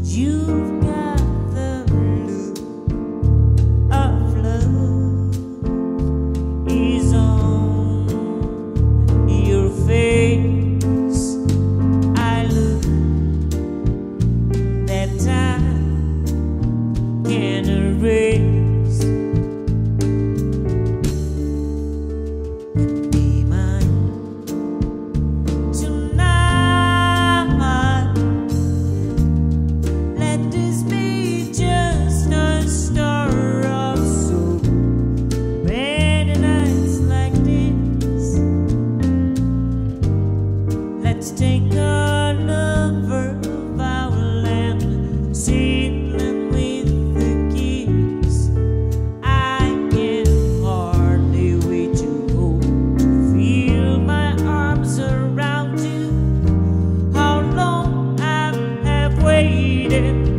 You've got the look of love is on your face. I look that time can erase. Be mine tonight. Let this be just a story of so many nights like this. Let's take a lover of our land, sailing with the kids. I can hardly wait to go to feel my arms around you. How long I have waited.